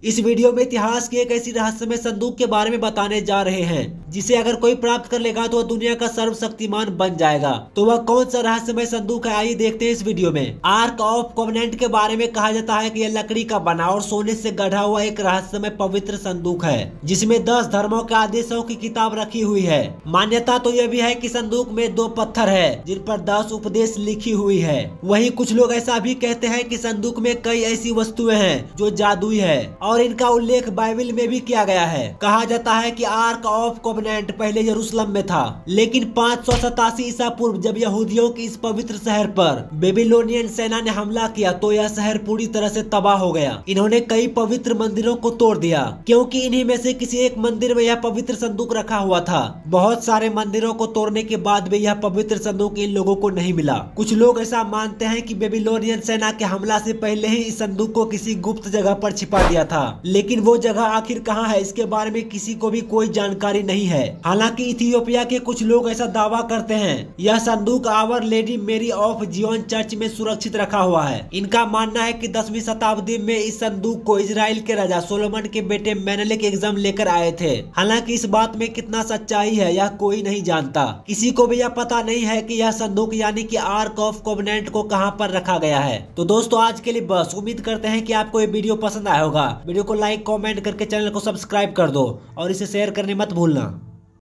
इस वीडियो में इतिहास की एक ऐसी रहस्यमय संदूक के बारे में बताने जा रहे हैं जिसे अगर कोई प्राप्त कर लेगा तो वह दुनिया का सर्वशक्तिमान बन जाएगा। तो वह कौन सा रहस्यमय संदूक है, आइए देखते हैं इस वीडियो में। आर्क ऑफ कोवेनेंट के बारे में कहा जाता है कि यह लकड़ी का बना और सोने से गढ़ा हुआ एक रहस्यमय पवित्र संदूक है जिसमें 10 धर्मों के आदेशों की किताब रखी हुई है। मान्यता तो यह भी है कि संदूक में 2 पत्थर है जिन पर 10 उपदेश लिखी हुई है। वहीं कुछ लोग ऐसा भी कहते हैं कि संदूक में कई ऐसी वस्तुएं हैं जो जादुई है और इनका उल्लेख बाइबल में भी किया गया है। कहा जाता है कि आर्क ऑफ कोवेनेंट पहले यरूशलेम में था, लेकिन 587 ईसा पूर्व जब यहूदियों की इस पवित्र शहर पर बेबीलोनियन सेना ने हमला किया तो यह शहर पूरी तरह से तबाह हो गया। इन्होंने कई पवित्र मंदिरों को तोड़ दिया क्योंकि इन्हीं में से किसी एक मंदिर में यह पवित्र संदूक रखा हुआ था। बहुत सारे मंदिरों को तोड़ने के बाद भी यह पवित्र संदूक इन लोगों को नहीं मिला। कुछ लोग ऐसा मानते हैं कि बेबीलोनियन सेना के हमला से पहले ही इस संदूक को किसी गुप्त जगह पर छिपा दिया था, लेकिन वो जगह आखिर कहाँ है इसके बारे में किसी को भी कोई जानकारी नहीं है। हालांकि इथियोपिया के कुछ लोग ऐसा दावा करते हैं यह संदूक Our Lady Mary of Zion church में सुरक्षित रखा हुआ है। इनका मानना है कि 10वीं शताब्दी में इस संदूक को इजराइल के राजा सोलोमन के बेटे मेनेलिक एग्जाम लेकर आए थे। हालांकि इस बात में कितना सच्चाई है यह कोई नहीं जानता। किसी को भी यह पता नहीं है कि यह संदूक यानी कि आर्क ऑफ कोवेनेंट को कहां पर रखा गया है। तो दोस्तों आज के लिए बस, उम्मीद करते हैं कि आपको ये वीडियो पसंद आया होगा। वीडियो को लाइक कमेंट करके चैनल को सब्सक्राइब कर दो और इसे शेयर करने मत भूलना।